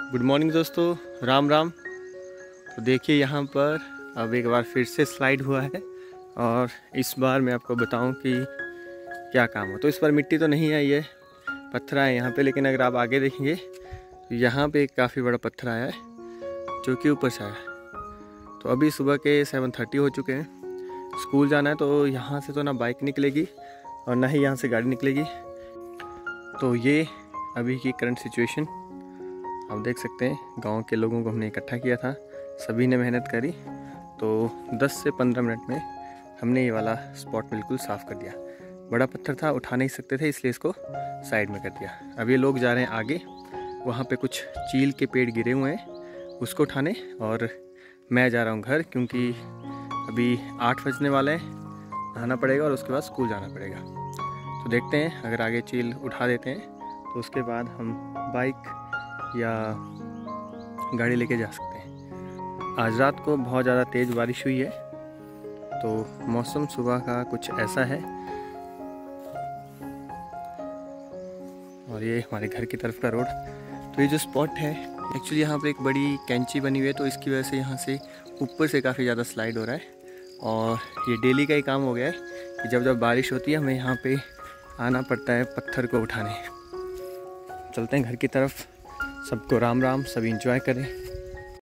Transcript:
Good morning दोस्तों, राम राम। तो देखिए यहाँ पर अब एक बार फिर से स्लाइड हुआ है और इस बार मैं आपको बताऊं कि क्या काम हो। तो इस बार मिट्टी तो नहीं आई है, पत्थर आए यहाँ पे, लेकिन अगर आप आगे देखेंगे तो यहाँ पे एक काफ़ी बड़ा पत्थर आया है जो कि ऊपर से आया है। तो अभी सुबह के 7:30 हो चुके हैं, स्कूल जाना है तो यहाँ से तो ना बाइक निकलेगी और ना ही यहाँ से गाड़ी निकलेगी। तो ये अभी की करंट सिचुएशन आप देख सकते हैं। गांव के लोगों को हमने इकट्ठा किया था, सभी ने मेहनत करी, तो 10 से 15 मिनट में हमने ये वाला स्पॉट बिल्कुल साफ़ कर दिया। बड़ा पत्थर था, उठा नहीं सकते थे, इसलिए इसको साइड में कर दिया। अब ये लोग जा रहे हैं आगे, वहाँ पे कुछ चील के पेड़ गिरे हुए हैं उसको उठाने, और मैं जा रहा हूँ घर क्योंकि अभी 8 बजने वाले हैं, नहाना पड़ेगा और उसके बाद स्कूल जाना पड़ेगा। तो देखते हैं, अगर आगे चील उठा देते हैं तो उसके बाद हम बाइक या गाड़ी लेके जा सकते हैं। आज रात को बहुत ज़्यादा तेज़ बारिश हुई है, तो मौसम सुबह का कुछ ऐसा है। और ये हमारे घर की तरफ का रोड। तो ये जो स्पॉट है, एक्चुअली यहाँ पर एक बड़ी कैंची बनी हुई है, तो इसकी वजह से यहाँ से ऊपर से काफ़ी ज़्यादा स्लाइड हो रहा है। और ये डेली का ही काम हो गया है कि जब जब बारिश होती है हमें यहाँ पे आना पड़ता है पत्थर को उठाने। चलते हैं घर की तरफ। सबको राम राम, सभी एंजॉय करें।